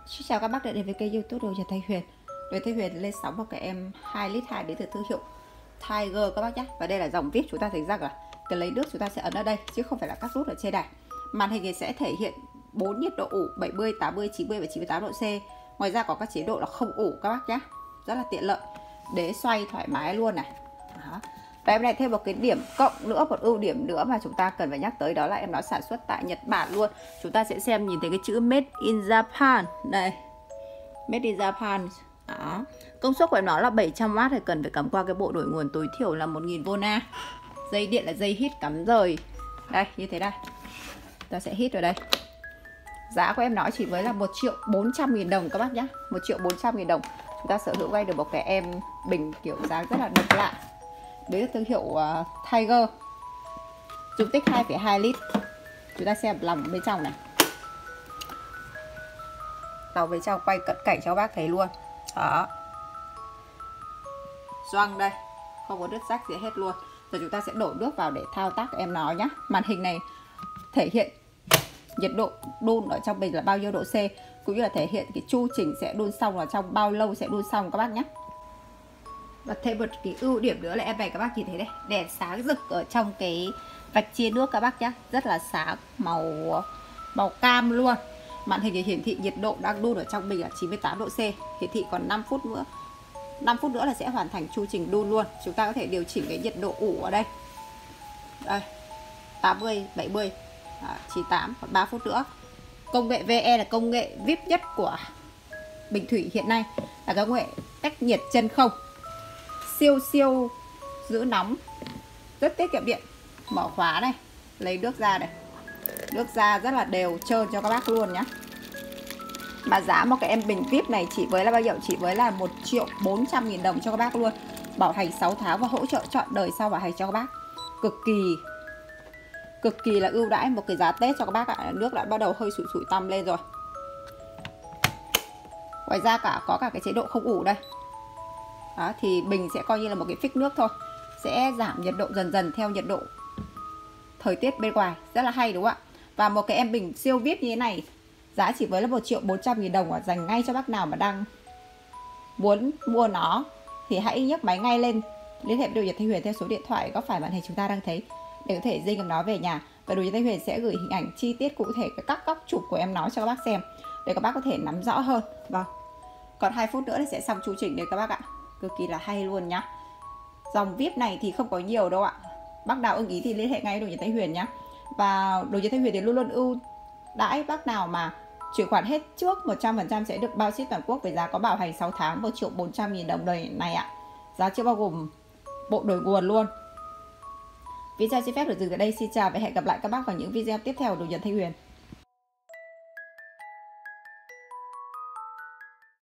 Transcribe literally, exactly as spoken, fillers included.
Xin chào các bác đã đến với kênh YouTube Đồ Nhật Thanh Huyền. Đồ Thanh Huyền lên sóng một cái em hai lít hai đến từ thương hiệu Tiger các bác nhé. Và đây là dòng vip, chúng ta thấy rằng là cái lấy nước chúng ta sẽ ấn ở đây chứ không phải là các nút ở trên này. Màn hình thì sẽ thể hiện bốn nhiệt độ ủ bảy mươi, tám mươi, chín mươi và chín mươi tám độ C. Ngoài ra có các chế độ là không ủ các bác nhé. Rất là tiện lợi. Đế xoay thoải mái luôn này. Đó. Và em này thêm một cái điểm cộng nữa, một ưu điểm nữa mà chúng ta cần phải nhắc tới, đó là em nó sản xuất tại Nhật Bản luôn. Chúng ta sẽ xem nhìn thấy cái chữ Made in Japan đây, Made in Japan. Đó. Công suất của em nó là bảy trăm oát, thì cần phải cắm qua cái bộ đổi nguồn tối thiểu là một nghìn vôn a. Dây điện là dây hít cắm rời đây, như thế này. Ta sẽ hít ở đây. Giá của em nó chỉ với là một triệu bốn trăm nghìn đồng các bác nhé. Một triệu bốn trăm nghìn đồng chúng ta sở hữu ngay được một cái em bình kiểu dáng rất là độc lạ. Đấy là thương hiệu uh, Tiger. Dung tích hai phẩy hai lít. Chúng ta xem lòng bên trong này. Lòng bên trong quay cận cảnh cho bác thấy luôn. Đó. Gioăng đây, không có đứt rách gì hết luôn. Rồi chúng ta sẽ đổ nước vào để thao tác em nó nhé. Màn hình này thể hiện nhiệt độ đun ở trong bình là bao nhiêu độ C, cũng như là thể hiện cái chu trình sẽ đun xong là trong bao lâu sẽ đun xong các bác nhé. Và thêm một cái ưu điểm nữa là em này các bác nhìn thấy đây, đèn sáng rực ở trong cái vạch chia nước các bác nhé, rất là sáng, màu màu cam luôn. Màn hình thì hiển thị nhiệt độ đang đun ở trong bình là chín mươi tám độ C, hiển thị còn năm phút nữa. năm phút nữa là sẽ hoàn thành chu trình đun luôn. Chúng ta có thể điều chỉnh cái nhiệt độ ủ ở đây. Đây, tám mươi, bảy mươi, chín mươi tám, còn ba phút nữa. Công nghệ vê e là công nghệ vip nhất của bình thủy hiện nay, là công nghệ cách nhiệt chân không. Siêu siêu giữ nóng, rất tiết kiệm điện. Mở khóa này, lấy nước ra này. Nước ra rất là đều trơn cho các bác luôn nhá. Mà giá một cái em bình vip này chỉ với là bao nhiêu? Chỉ với là một triệu bốn trăm nghìn đồng cho các bác luôn. Bảo hành sáu tháng và hỗ trợ trọn đời sau bảo hành cho các bác. Cực kỳ Cực kỳ là ưu đãi một cái giá Tết cho các bác ạ. Nước đã bắt đầu hơi sủi sủi tăm lên rồi. Ngoài ra cả có cả cái chế độ không ủ đây. Đó, thì bình sẽ coi như là một cái phích nước thôi, sẽ giảm nhiệt độ dần dần theo nhiệt độ thời tiết bên ngoài. Rất là hay đúng không ạ? Và một cái em bình siêu vip như thế này giá chỉ với là một triệu bốn trăm nghìn đồng, dành ngay cho bác nào mà đang muốn mua nó thì hãy nhấc máy ngay lên, liên hệ với Đồ Nhật Thanh Huyền theo số điện thoại góc phải màn hình chúng ta đang thấy để có thể dinh em nó về nhà. Và Đồ Nhật Thanh Huyền sẽ gửi hình ảnh chi tiết cụ thể các góc chụp của em nó cho các bác xem để các bác có thể nắm rõ hơn. Vâng, còn hai phút nữa thì sẽ xong chu trình đấy các bác ạ. Cực kỳ là hay luôn nhá. Dòng vip này thì không có nhiều đâu ạ. Bác nào ưng ý thì liên hệ ngay với Đồ Nhật Thanh Huyền nhá. Và Đồ Nhật Thanh Huyền thì luôn luôn ưu đãi bác nào mà chuyển khoản hết trước một trăm phần trăm sẽ được bao ship toàn quốc với giá có bảo hành sáu tháng một triệu bốn trăm nghìn đồng đời này ạ. Giá chưa bao gồm bộ đổi nguồn luôn. Video xin phép được dừng tại đây. Xin chào và hẹn gặp lại các bác vào những video tiếp theo của Đồ Nhật Thanh Huyền.